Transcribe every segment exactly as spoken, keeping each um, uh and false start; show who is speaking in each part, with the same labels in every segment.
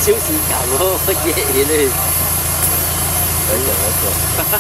Speaker 1: 小時搞咯，乜嘢嘢咧？等人一個。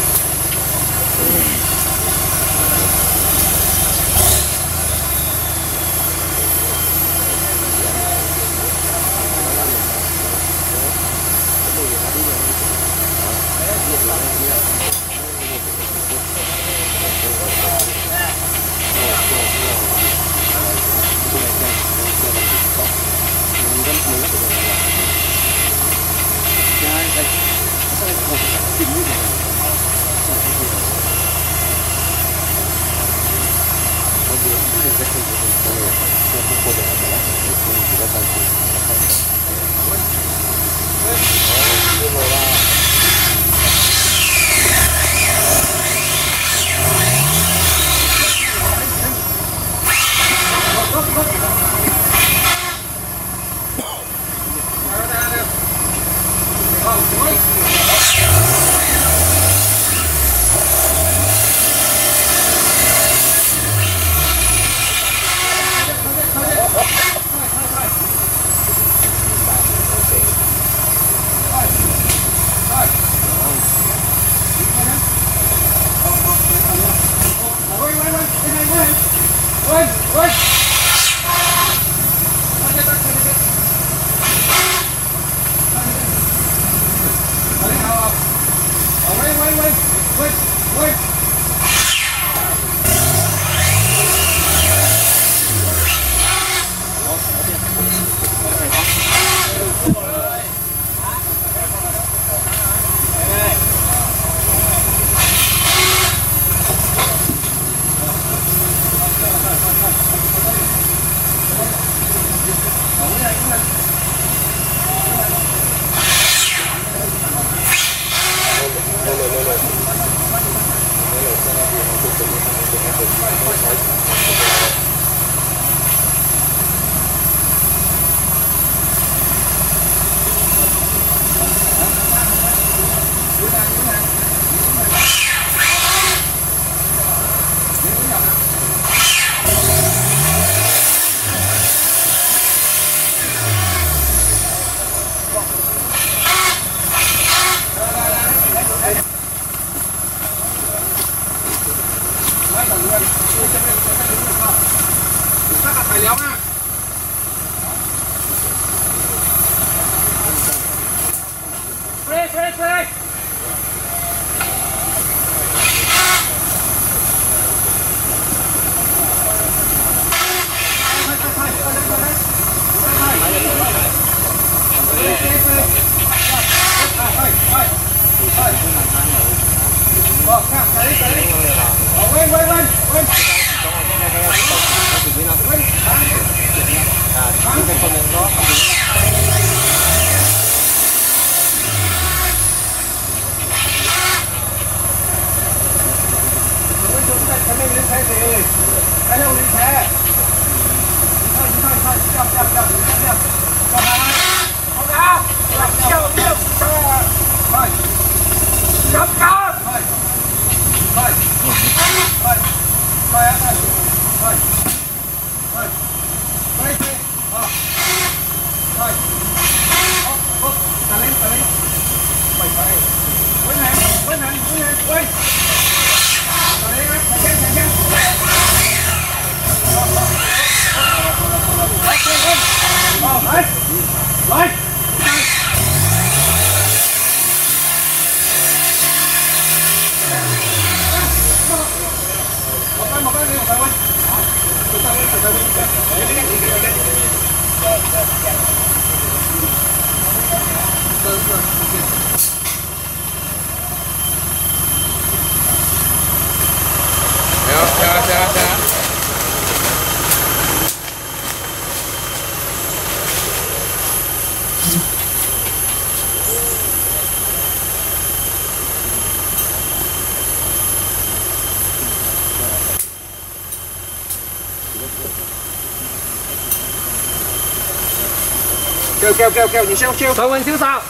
Speaker 2: kêu kêu kêu kêu nhìn siêu siêu thổi mình siêu sao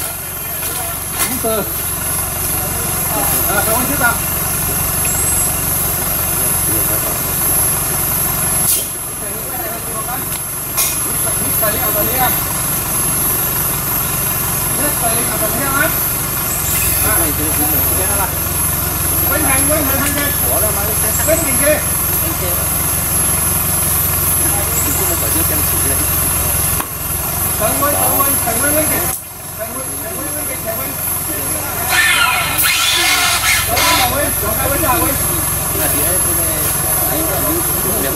Speaker 2: từ à thổi mình siêu sao quên hành quên hành hành
Speaker 1: bỏ ra mà
Speaker 2: quên gì kia
Speaker 1: không phải chân chỉ là
Speaker 2: thằng quên thằng quên thằng quên quên kìa thằng quên thằng quên quên kìa thằng quên thằng quên thằng quên thằng quên
Speaker 1: là dia punya air dia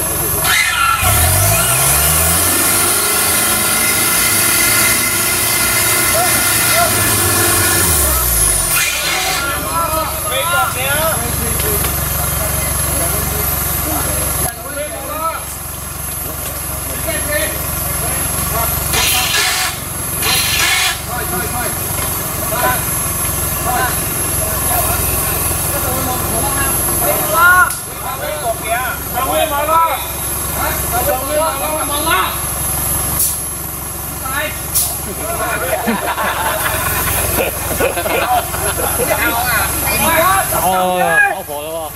Speaker 3: Ồ, áo phổi luôn.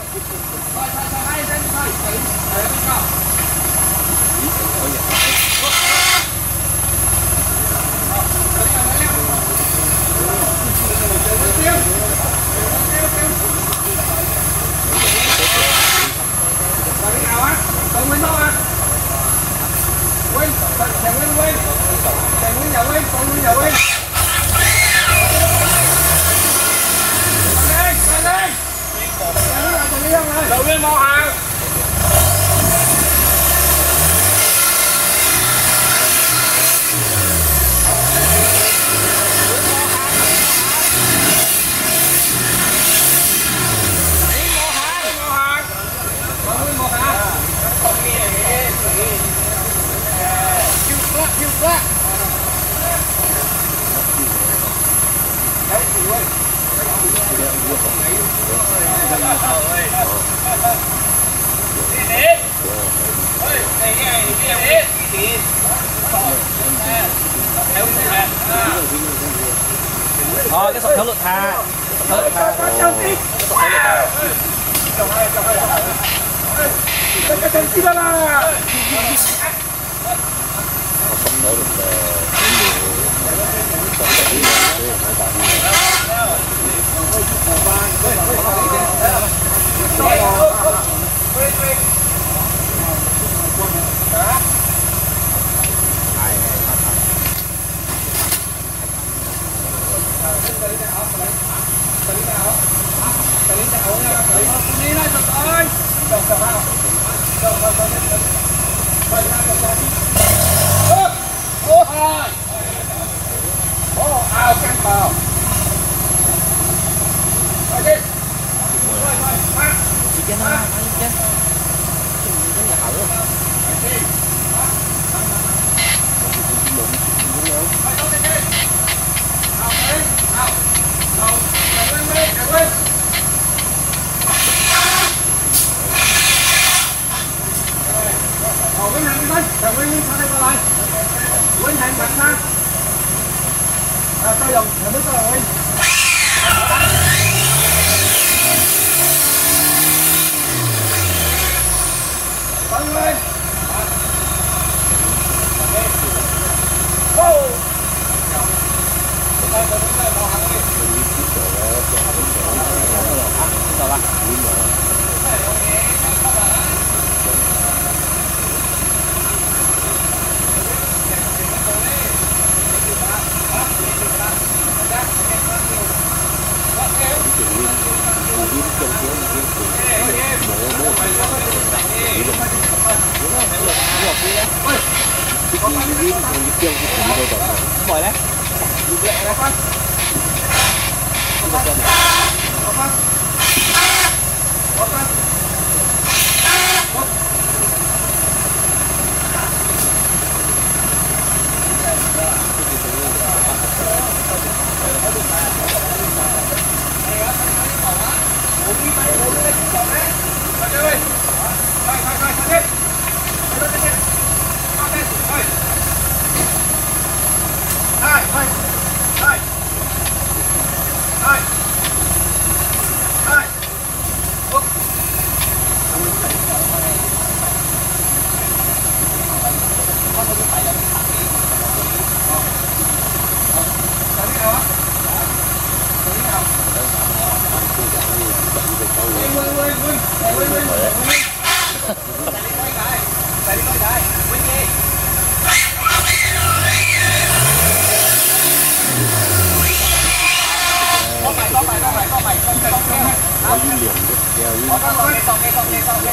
Speaker 2: Quên, thằng Quên quên, thằng Quên nhà Quên, con Quên nhà Quên. Lên, lên, lên. Đầu lên mò hàng.
Speaker 3: Rồi cái sọt thiếu lượt tha. Thiếu lượt tha.
Speaker 2: Cái chân xí đó là. Thằng Nguyên Nguyên sang đây qua lại. Nguyên hành mạnh sang. À, sao dòng, nhà bước qua Nguyên. Bắn lên. Wow.
Speaker 3: Mỏi đấy.
Speaker 2: Hai, hai, hai, hai.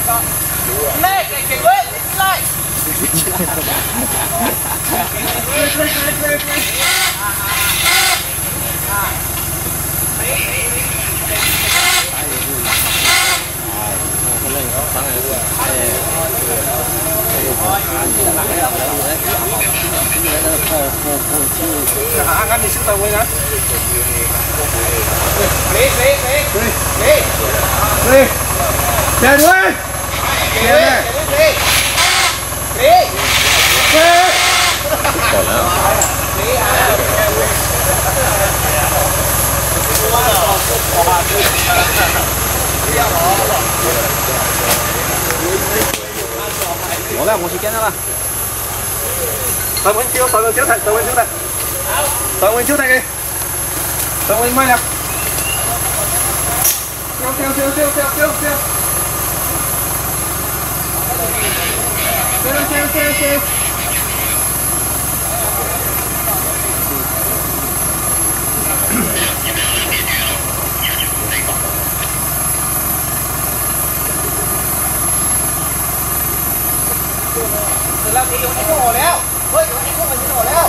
Speaker 3: Lên, cái cái quên, lại.
Speaker 2: Ăn ăn thì sức tao quên á.
Speaker 3: Đi, đi, đi. Đi.
Speaker 2: Đi. Chạy đuôi. Chạy này.
Speaker 3: Đi. Đi.
Speaker 2: Đi.
Speaker 1: Còn nữa.
Speaker 3: Bỏ ra một chiếc nữa.
Speaker 2: Tao Nguyên chiếu, tao Nguyên chiếu thầy, tao Nguyên chiếu thầy. Tao Nguyên chiếu thầy đi. Tao Nguyên mai nè. Siêu siêu siêu siêu siêu siêu siêu. Siêu siêu siêu siêu.
Speaker 3: Là cái giống cái hồแล้วเฮ้ยcáiพวกมันhồแล้ว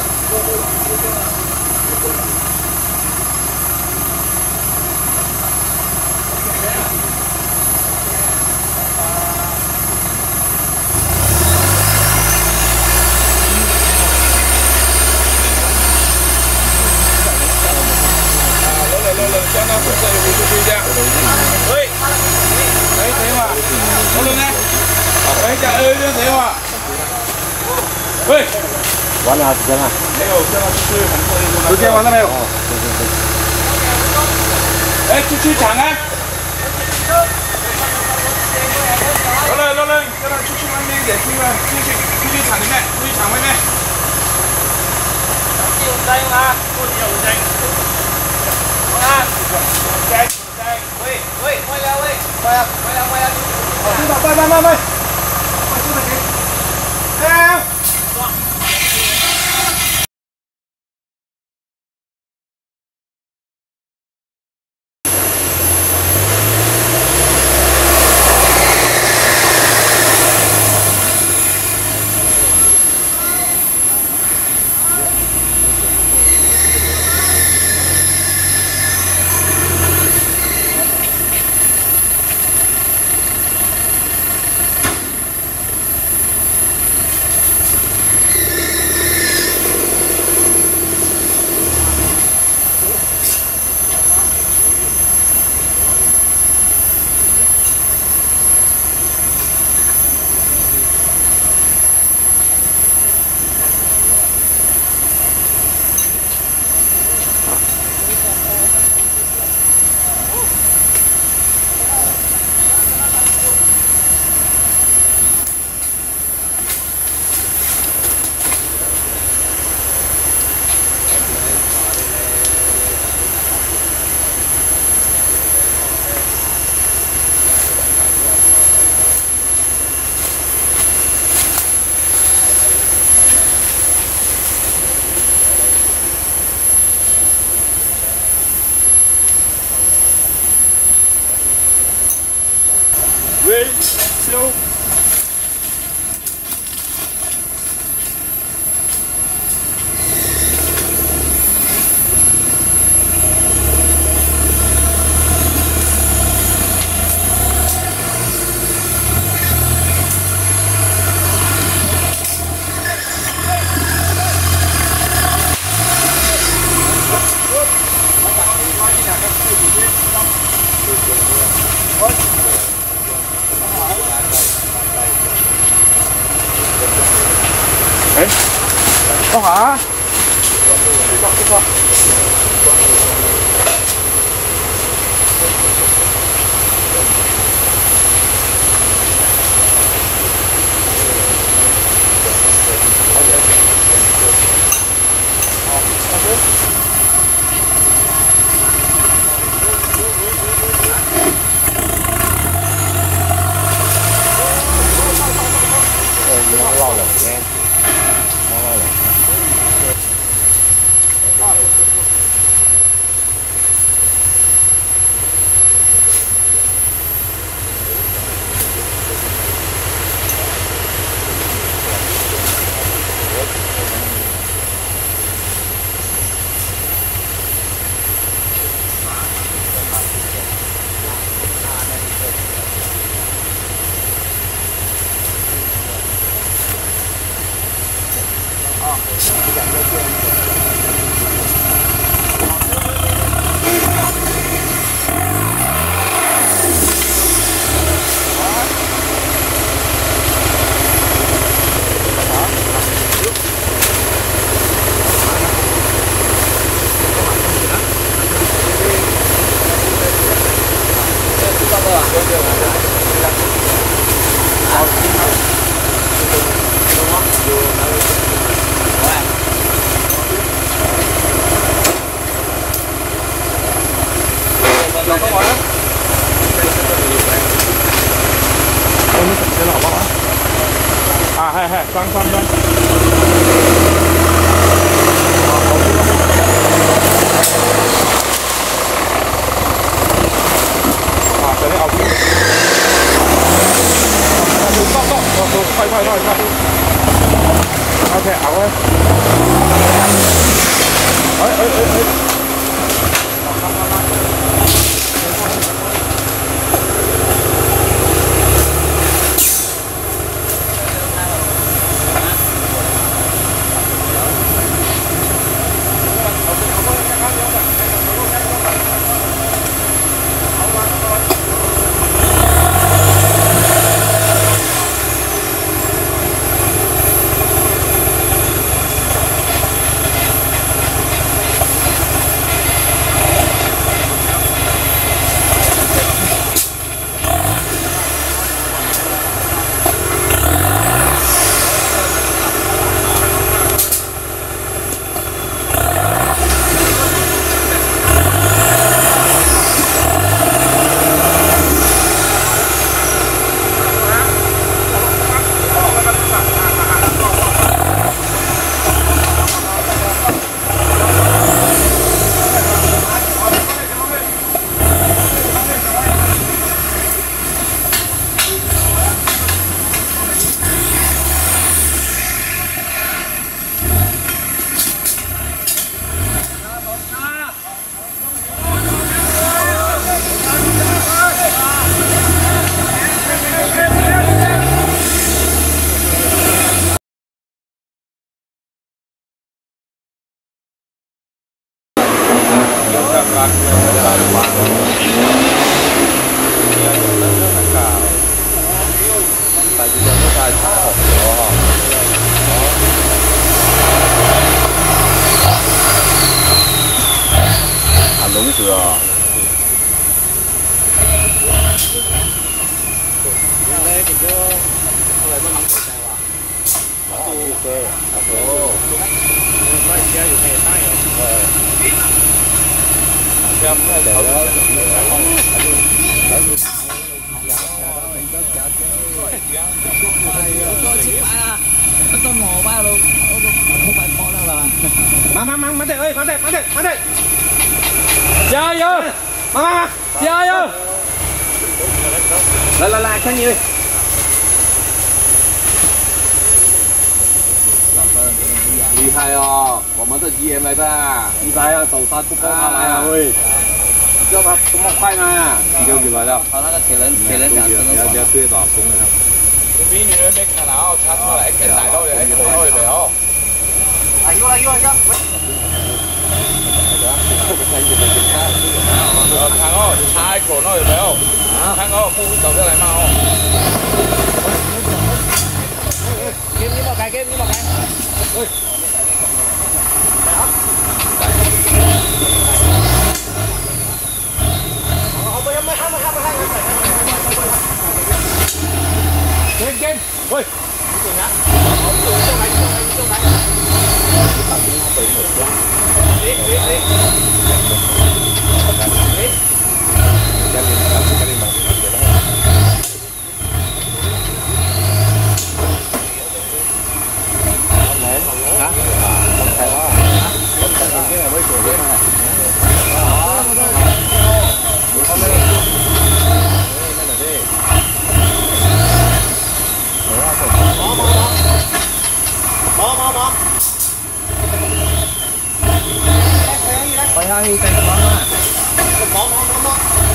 Speaker 2: cho nó cũng sẽ bị bị ra. Ơi. Đấy thế mà. Có luôn nè. Đấy trả ơi như thế mà. Ơi.
Speaker 1: Quán nào thế nào?
Speaker 2: Chú kia quán nào? Ê chú chú chẳng á. Nó lên nó lên. Cái này chú chú ăn miếng để chú chú chú chú chú chẳng đi mẹ. Chú chẳng với mẹ.
Speaker 3: chịu đây mà chịu đây à đây đây ui ui quay ra ui quay ra quay ra quay ra
Speaker 2: Quay quay quay quay. Theo. Wait, slow. Đấy. Có hả?
Speaker 1: Nó lo lắng nghe. Nó lo lắng.
Speaker 2: 係係，翻翻翻。啊，上啲後邊。stop stop stop stop，快快快快。OK， 行咧。哎哎哎哎。
Speaker 3: Mang mang mang mang ơi, mang mang mang Dạ vô. Mang mang. Dạ vô. Lại lại lại Khanh ơi.
Speaker 1: 厉害哦，我们的 G M 来的，
Speaker 3: 厉害啊，走山不高他来啊，喂，
Speaker 1: 知道他这么快吗？
Speaker 3: 丢给来了，
Speaker 1: 他那个铁人铁人奖真的
Speaker 3: 不要对打松了。
Speaker 2: 你比女人没看到，插出来跟逮到人，口到没有？
Speaker 1: 哎，又来又来，喂！
Speaker 2: 看哦，插口那有没有？看哦，不会走出来吗？哦。
Speaker 3: kiếm ní một cái, kiếm ní một cái. Ôi. Kim Kim, ôi. Đi đi đi. Phải hay tay con á. Bỏ bỏ bỏ bỏ.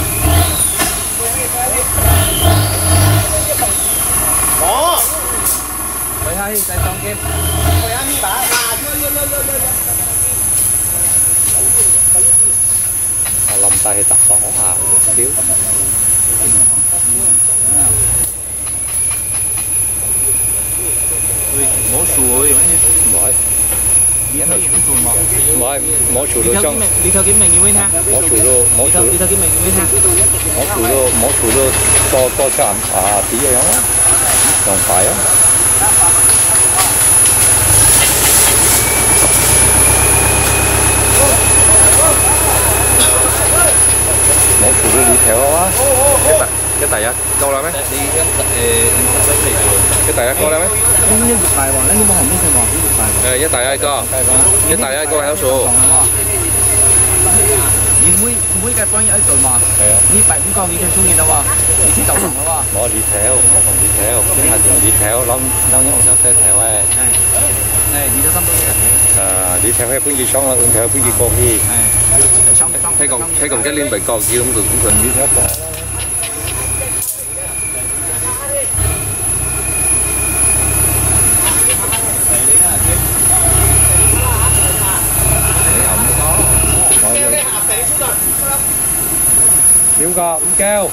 Speaker 3: Bỏ. Phải hay tay con Kim. Phải hay bà. À, chưa chưa chưa chưa.
Speaker 1: 我冧晒氣特爽啊！屌！
Speaker 3: 喂，冇樹喎，用咩？
Speaker 1: 唔係，
Speaker 3: 你睇唔做嘛？
Speaker 1: 唔係冇樹到將。
Speaker 3: 你頭幾名要 win 哈？
Speaker 1: 冇樹到冇樹。
Speaker 3: 你頭幾名要 win 哈？
Speaker 1: 冇樹到冇樹到多多站啊！點樣啊？仲快啊！冇樹到你條啊！ cái tay á câu là mấy
Speaker 3: đi cái
Speaker 1: cái tay á câu là mấy
Speaker 4: 呢呢大王咧，呢個後面佢話呢個大王。
Speaker 1: 誒一tay ai co一tay ai co hai số
Speaker 4: 而每每嘅幫人一做嘛，
Speaker 1: 係啊，
Speaker 4: 呢八五個你最中意啦喎，你先就行啦喎。
Speaker 1: 我李條我同李條今日同李條諗諗一我就識條喂
Speaker 4: 係誒，你都心都嘅。
Speaker 1: 啊李條係搬住箱啦，搬條搬住過去
Speaker 4: 係嚟雙雙。
Speaker 1: 睇共睇共一年被過叫咁就咁就李條過啦。Điếu gò, cũng kêu.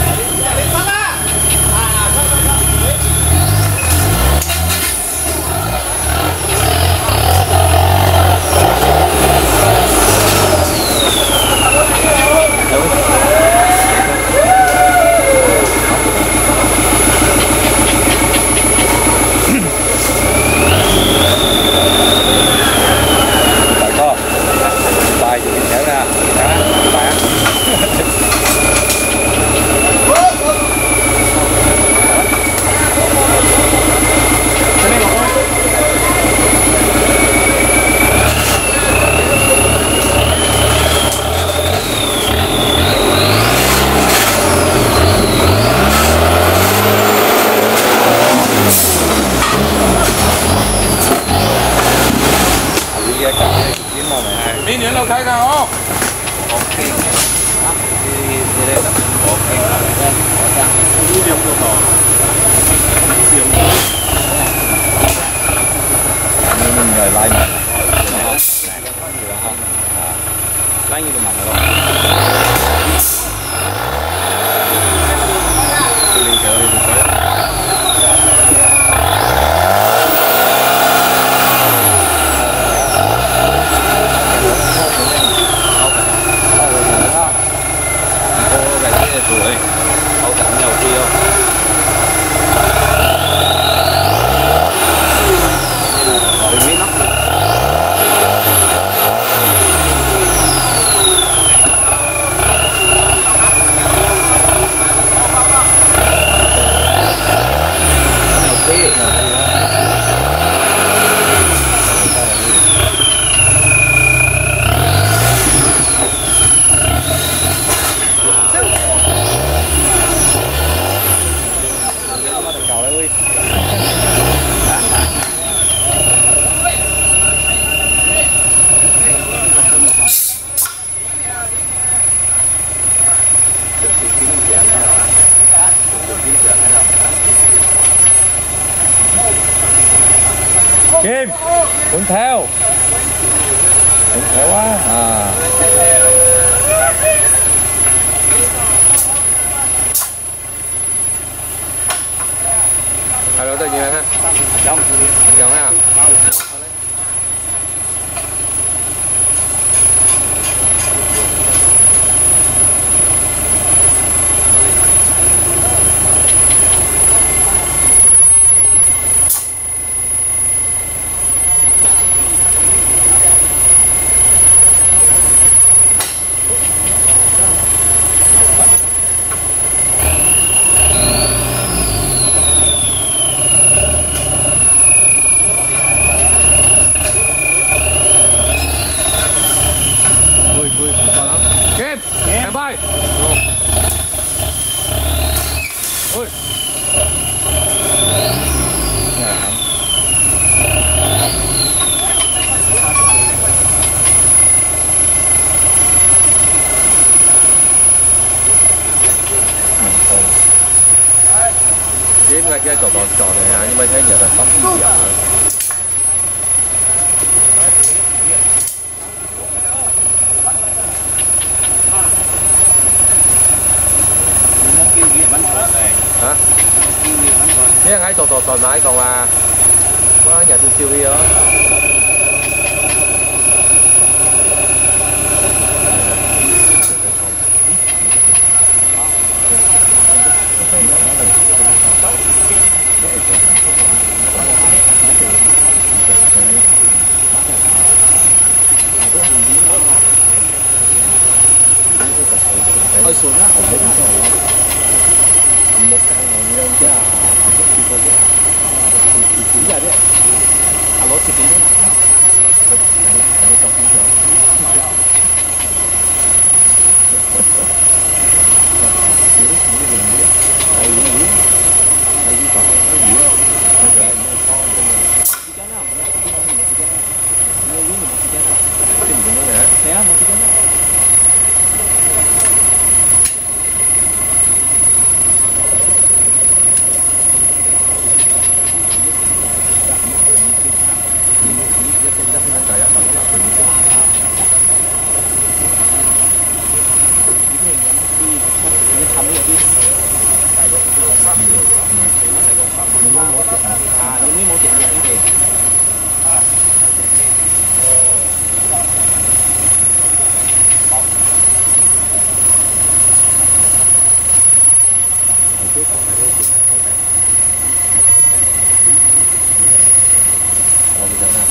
Speaker 1: Bài co. Bài thì kéo ra. Đó, bài á.
Speaker 2: Đi nữa lâu thấy nào không?
Speaker 1: Mình người like mà.
Speaker 4: Lấy như mà rồi.
Speaker 1: Lên trời ơi,
Speaker 3: tuổi hậu cảm nhau kia không biết nóc
Speaker 1: Kim, đừng theo, đừng theo quá à. Hai đối tượng gì ha?
Speaker 4: Không.
Speaker 1: Không ha? Kim, em bay. Ôi. Kim ngay kia trò trò trò này à, nhưng mà thấy nhiều là tắm gì à. Hả? Thế ngay trò trò trò nãy còn à có nhà tôi siêu đi đó.
Speaker 4: Ôi xuống á.
Speaker 1: một căn ngồi như chứ à à cái gì thôi chứ chỉ chỉ là đấy à lối chỉ tí nữa mà cái này cái này trong chính rồi dưới dưới đường dưới đây dưới dưới đây dưới còn cái dưới bây giờ nó con cho mình chỉ cái nào chỉ cái nào chỉ cái nào dưới dưới mình chỉ cái nào cái gì nữa nè thế á một cái nào đất trên trời á, còn nó từ những cái những thầm cái gì tại đó cũng là pháp nhiều những mối mối chuyện à những mối chuyện như thế này cái còn này cái chuyện này có vẻ bây giờ nè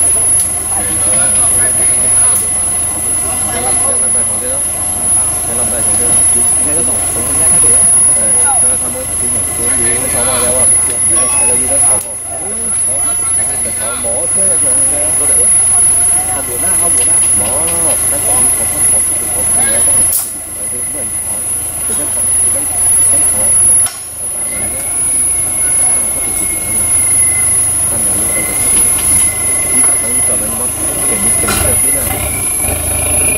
Speaker 1: cái làm cái làm bài phòng thế đó cái làm bài phòng thế đó nghe nó còn còn nghe thấy được đấy cho nó tham mới cái này cái gì nó sống vào đâu à cái đâu gì đó sống cái sống mỏ thế rồi có được không buồn á không buồn á mỏ cái còn có không có cái có cái này có một cái thứ mình hỏi cái cái cái cái họ ta này đó có thể chịu được anh này nó được chỉ cả không cần anh mất cái gì cái gì thế này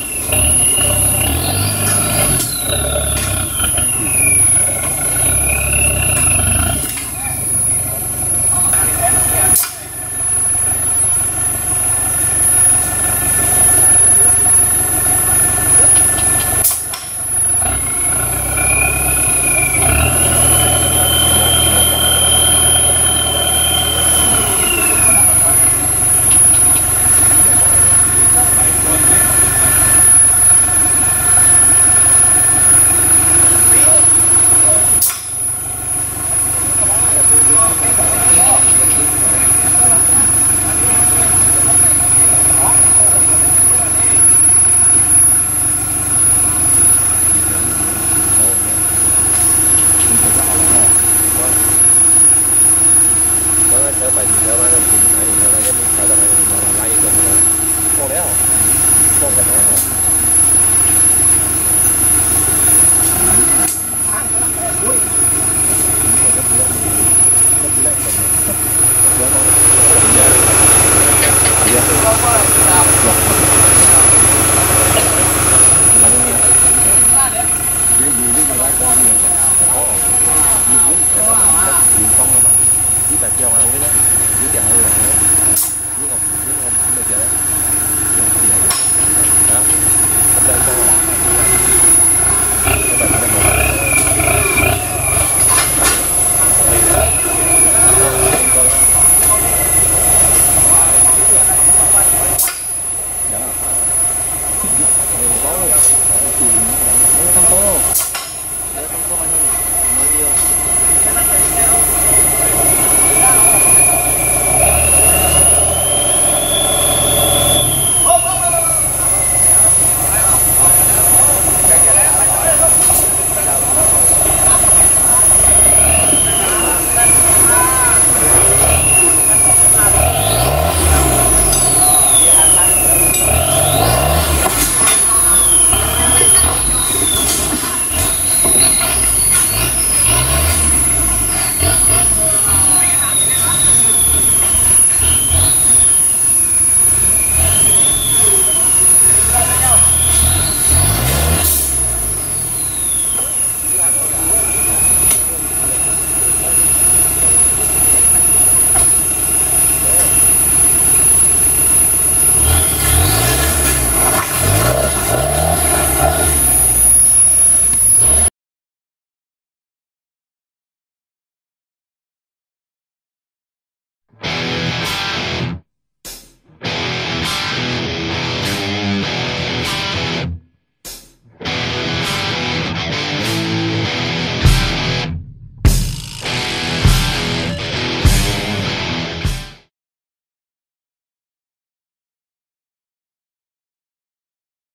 Speaker 1: theo bài gì theo bài thì phải thì theo bài cái phải là phải lấy con con đéo con cái đéo chỉ là treo ăn đấy chỉ chợ là chỉ là chỉ là chỉ là chợ đó đây có không có đâu không có bao nhiêu bao nhiêu